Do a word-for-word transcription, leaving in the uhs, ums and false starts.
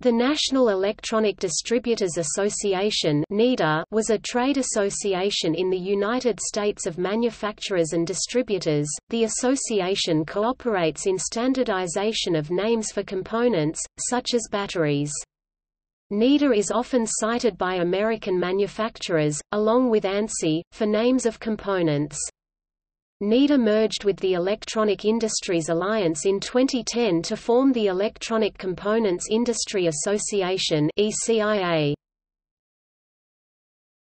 The National Electronic Distributors Association was a trade association in the United States of manufacturers and distributors. The association cooperates in standardization of names for components, such as batteries. NEDA is often cited by American manufacturers, along with ANSI, for names of components. NEDA merged with the Electronic Industries Alliance in twenty ten to form the Electronic Components Industry Association (E C I A).